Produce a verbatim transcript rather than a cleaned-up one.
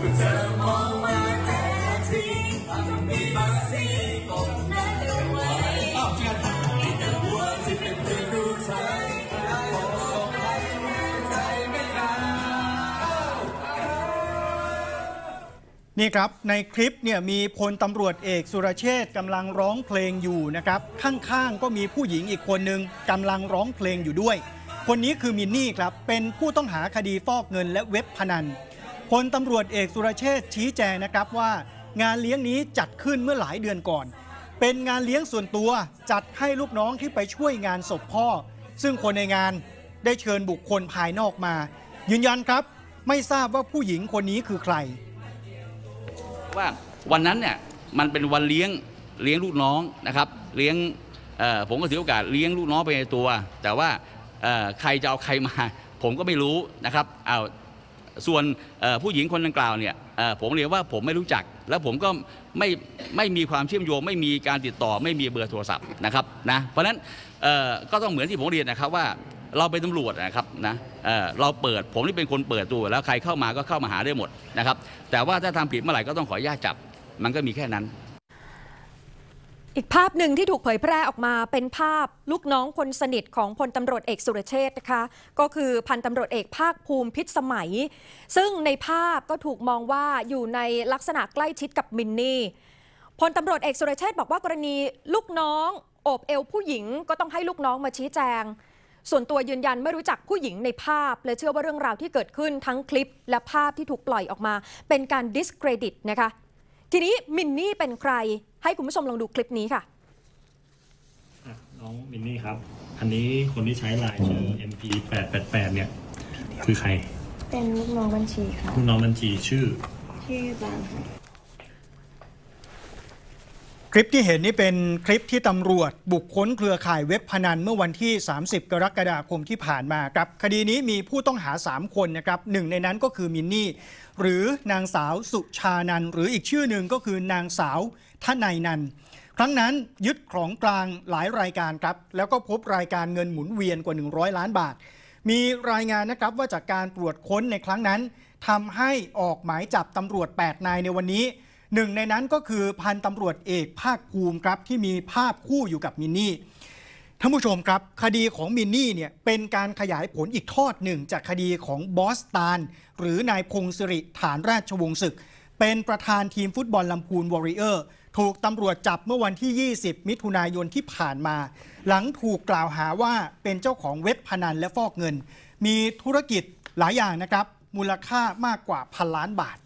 นี่ครับในคลิปเนี่ยมีพลตำรวจเอกสุรเชษฐ์กำลังร้องเพลงอยู่นะครับข้างๆก็มีผู้หญิงอีกคนนึงกำลังร้องเพลงอยู่ด้วยคนนี้คือมินนี่ครับเป็นผู้ต้องหาคดีฟอกเงินและเว็บพนันพลตำรวจเอกสุรเชษฐ์ชี้แจงนะครับว่างานเลี้ยงนี้จัดขึ้นเมื่อหลายเดือนก่อนเป็นงานเลี้ยงส่วนตัวจัดให้ลูกน้องที่ไปช่วยงานศพพ่อซึ่งคนในงานได้เชิญบุคคลภายนอกมายืนยันครับไม่ทราบว่าผู้หญิงคนนี้คือใครว่าวันนั้นเนี่ยมันเป็นวันเลี้ยงเลี้ยงลูกน้องนะครับเลี้ยงผมก็ถือโอกาสเลี้ยงลูกน้องไปในตัวแต่ว่าใครจะเอาใครมาผมก็ไม่รู้นะครับเอาส่วนผู้หญิงคนดังกล่าวเนี่ยผมเรียนว่าผมไม่รู้จักแล้วผมก็ไม่ไม่มีความเชื่อมโยงไม่มีการติดต่อไม่มีเบอร์โทรศัพท์นะครับนะเพราะฉะนั้นก็ต้องเหมือนที่ผมเรียนนะครับว่าเราเป็นตำรวจนะครับนะเ, เราเปิดผมนี่เป็นคนเปิดตัวแล้วใครเข้ามาก็เข้ามาหาได้หมดนะครับแต่ว่าถ้าทำผิดเมื่อไหร่ก็ต้องขออนุญาตจับมันก็มีแค่นั้นอีกภาพหนึ่งที่ถูกเผยแพร่ออกมาเป็นภาพลูกน้องคนสนิทของพลตำรวจเอกสุรเชษฐ์นะคะก็คือพันตำรวจเอกภาคภูมิพิษสมัยซึ่งในภาพก็ถูกมองว่าอยู่ในลักษณะใกล้ชิดกับมินนี่พลตำรวจเอกสุรเชษฐ์บอกว่ากรณีลูกน้องโอบเอวผู้หญิงก็ต้องให้ลูกน้องมาชี้แจงส่วนตัวยืนยันไม่รู้จักผู้หญิงในภาพและเชื่อว่าเรื่องราวที่เกิดขึ้นทั้งคลิปและภาพที่ถูกปล่อยออกมาเป็นการ discredit นะคะทีนี้มินนี่เป็นใครให้คุณผู้ชมลองดูคลิปนี้ค่ะน้องมินนี่ครับอันนี้คนที่ใช้ไลน์ชื่อ เอ็ม พี แปด แปด แปด เนี่ยคือใครเป็นลูกน้องบัญชีค่ะลูกน้องบัญชีชื่อชื่อบางค่ะคลิปที่เห็นนี่เป็นคลิปที่ตำรวจบุกค้นเครือข่ายเว็บพนันเมื่อวันที่สามสิบกรกฎาคมที่ผ่านมาครับคดีนี้มีผู้ต้องหาสามคนนะครับหนึ่งในนั้นก็คือมินนี่หรือนางสาวสุชานันหรืออีกชื่อหนึ่งก็คือนางสาวทนายนันครั้งนั้นยึดของกลางหลายรายการครับแล้วก็พบรายการเงินหมุนเวียนกว่าหนึ่งร้อยล้านบาทมีรายงานนะครับว่าจากการตรวจค้นในครั้งนั้นทำให้ออกหมายจับตำรวจแปดนายในวันนี้หนึ่งในนั้นก็คือพันตำรวจเอกภาคภูมิครับที่มีภาพคู่อยู่กับมินนี่ท่านผู้ชมครับคดีของมินนี่เนี่ยเป็นการขยายผลอีกทอดหนึ่งจากคดีของบอสตานหรือนายพงศิริฐานราชวงศ์ศึกเป็นประธานทีมฟุตบอลลำพูนวอริเออร์ถูกตำรวจจับเมื่อวันที่ยี่สิบมิถุนายนที่ผ่านมาหลังถูกกล่าวหาว่าเป็นเจ้าของเว็บพนันและฟอกเงินมีธุรกิจหลายอย่างนะครับมูลค่ามากกว่าพันล้านบาท